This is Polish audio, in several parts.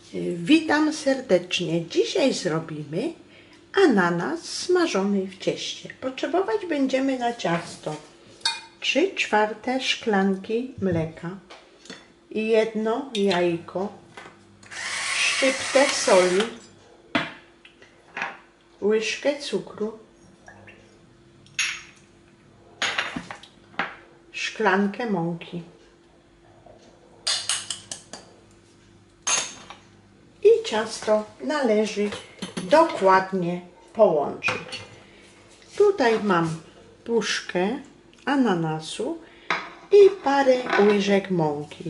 Witam serdecznie. Dzisiaj zrobimy ananas smażony w cieście. Potrzebować będziemy na ciasto 3/4 szklanki mleka, 1 jajko, szczyptę soli, łyżkę cukru, szklankę mąki. I ciasto należy dokładnie połączyć. Tutaj mam puszkę ananasu i parę łyżek mąki.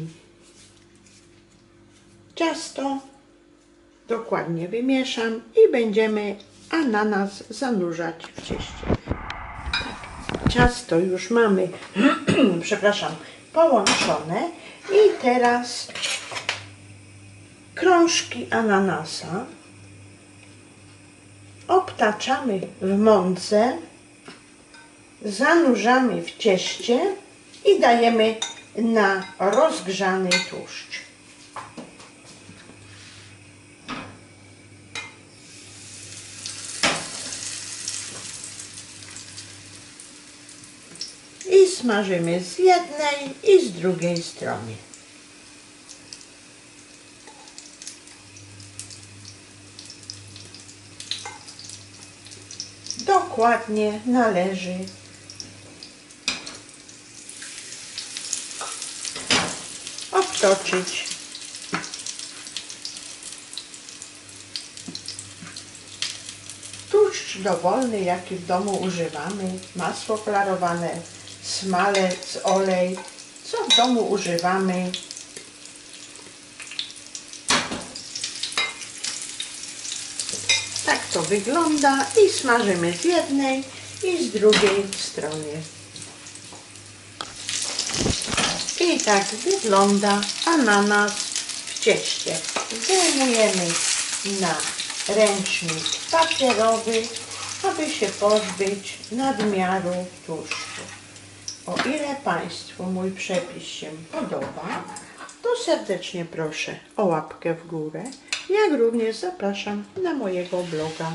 Ciasto dokładnie wymieszam i będziemy ananas zanurzać w cieście. Ciasto już mamy, przepraszam, połączone i teraz krążki ananasa obtaczamy w mące, zanurzamy w cieście i dajemy na rozgrzany tłuszcz. I smażymy z jednej i z drugiej strony. Dokładnie należy obtoczyć tłuszcz dowolny, jaki w domu używamy, masło klarowane, smalec, olej, co w domu używamy. Tak to wygląda i smażymy z jednej i z drugiej strony. I tak wygląda ananas w cieście. Zdejmujemy na ręcznik papierowy, aby się pozbyć nadmiaru tłuszczu. O ile Państwu mój przepis się podoba, to serdecznie proszę o łapkę w górę, jak również zapraszam na mojego bloga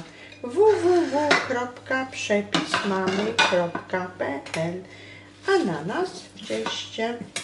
www.przepismamy.pl. Ananas w cieście.